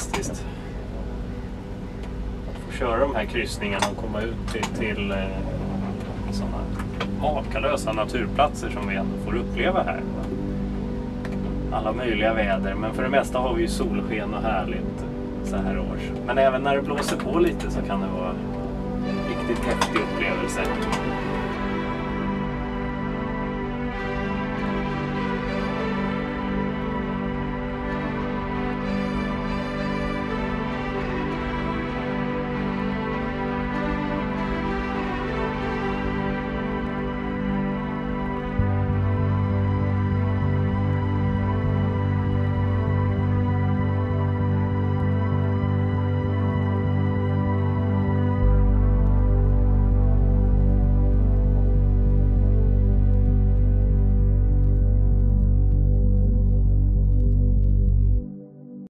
fantastiskt. Få köra de här kryssningarna och komma ut till sådana makalösa naturplatser som vi ändå får uppleva här. Alla möjliga väder, men för det mesta har vi ju solsken och härligt så här års. Men även när det blåser på lite så kan det vara en riktigt häftig upplevelse.